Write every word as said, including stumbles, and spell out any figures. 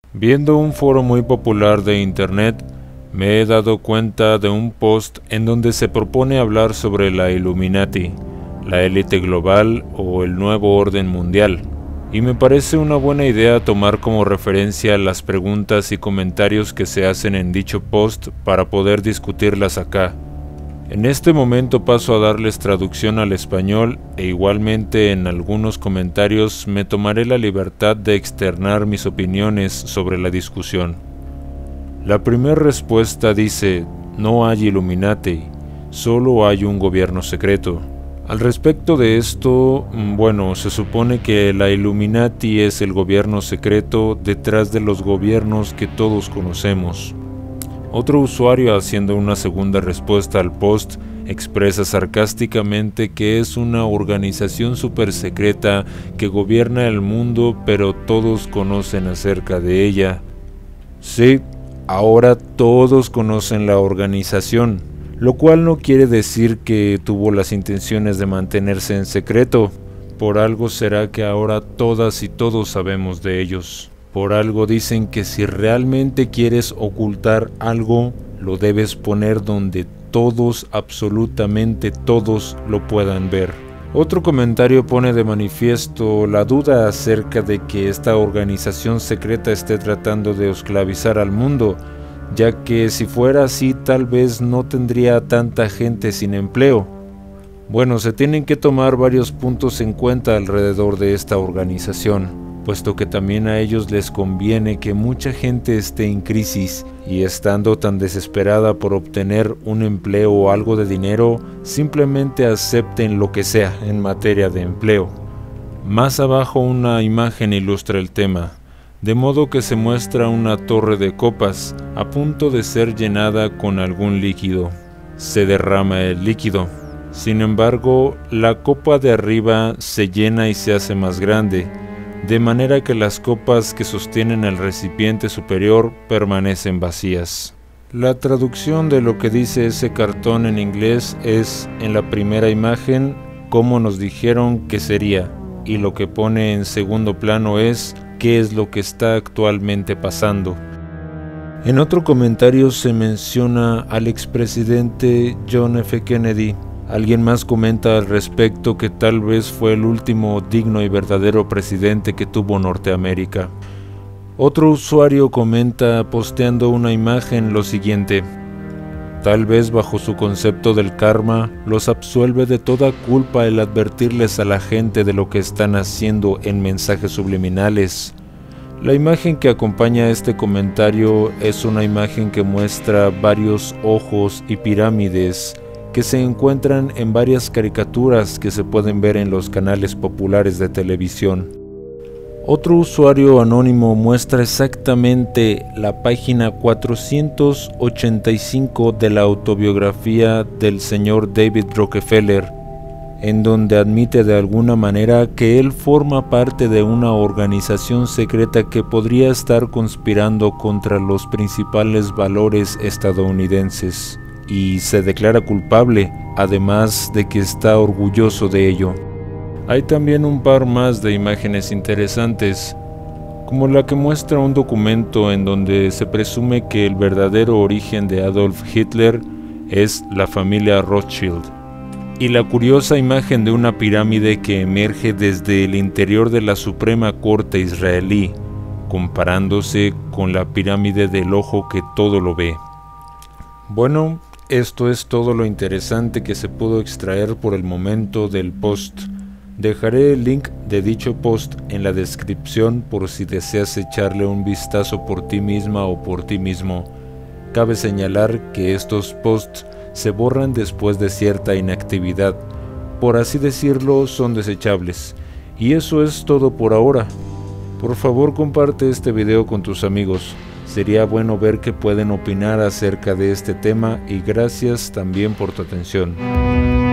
Viendo un foro muy popular de internet, me he dado cuenta de un post en donde se propone hablar sobre la Illuminati, la élite global o el nuevo orden mundial, y me parece una buena idea tomar como referencia las preguntas y comentarios que se hacen en dicho post para poder discutirlas acá. En este momento paso a darles traducción al español e igualmente en algunos comentarios me tomaré la libertad de externar mis opiniones sobre la discusión. La primera respuesta dice: no hay Illuminati, solo hay un gobierno secreto. Al respecto de esto, bueno, se supone que la Illuminati es el gobierno secreto detrás de los gobiernos que todos conocemos. Otro usuario, haciendo una segunda respuesta al post, expresa sarcásticamente que es una organización super secreta que gobierna el mundo, pero todos conocen acerca de ella. Sí, ahora todos conocen la organización, lo cual no quiere decir que tuvo las intenciones de mantenerse en secreto. Por algo será que ahora todas y todos sabemos de ellos. Por algo dicen que si realmente quieres ocultar algo, lo debes poner donde todos, absolutamente todos, lo puedan ver. Otro comentario pone de manifiesto la duda acerca de que esta organización secreta esté tratando de esclavizar al mundo, ya que si fuera así tal vez no tendría tanta gente sin empleo. Bueno, se tienen que tomar varios puntos en cuenta alrededor de esta organización, puesto que también a ellos les conviene que mucha gente esté en crisis y estando tan desesperada por obtener un empleo o algo de dinero, simplemente acepten lo que sea en materia de empleo. Más abajo una imagen ilustra el tema, de modo que se muestra una torre de copas a punto de ser llenada con algún líquido. Se derrama el líquido. Sin embargo, la copa de arriba se llena y se hace más grande, de manera que las copas que sostienen el recipiente superior permanecen vacías. La traducción de lo que dice ese cartón en inglés es, en la primera imagen, como nos dijeron que sería, y lo que pone en segundo plano es, qué es lo que está actualmente pasando. En otro comentario se menciona al expresidente John F. Kennedy. Alguien más comenta al respecto que tal vez fue el último digno y verdadero presidente que tuvo Norteamérica. Otro usuario comenta posteando una imagen lo siguiente: tal vez bajo su concepto del karma los absuelve de toda culpa el advertirles a la gente de lo que están haciendo en mensajes subliminales. La imagen que acompaña a este comentario es una imagen que muestra varios ojos y pirámides que se encuentran en varias caricaturas que se pueden ver en los canales populares de televisión. Otro usuario anónimo muestra exactamente la página cuatrocientos ochenta y cinco de la autobiografía del señor David Rockefeller, en donde admite de alguna manera que él forma parte de una organización secreta que podría estar conspirando contra los principales valores estadounidenses. Y se declara culpable, además de que está orgulloso de ello. Hay también un par más de imágenes interesantes, como la que muestra un documento en donde se presume que el verdadero origen de Adolf Hitler es la familia Rothschild, y la curiosa imagen de una pirámide que emerge desde el interior de la Suprema Corte israelí, comparándose con la pirámide del ojo que todo lo ve. Bueno, esto es todo lo interesante que se pudo extraer por el momento del post. Dejaré el link de dicho post en la descripción por si deseas echarle un vistazo por ti misma o por ti mismo. Cabe señalar que estos posts se borran después de cierta inactividad, por así decirlo, son desechables. Y eso es todo por ahora. Por favor, comparte este video con tus amigos. Sería bueno ver qué pueden opinar acerca de este tema y gracias también por tu atención.